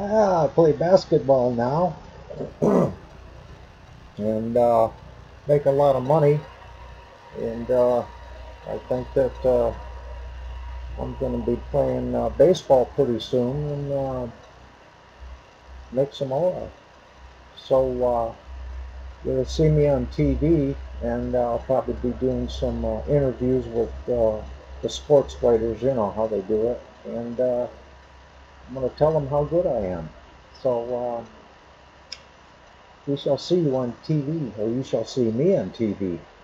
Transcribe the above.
I play basketball now and make a lot of money. And I think that I'm going to be playing baseball pretty soon and make some more. So you'll see me on TV, and I'll probably be doing some interviews with the sports writers, you know, how they do it. And I'm going to tell them how good I am. So we shall see you on TV, or you shall see me on TV.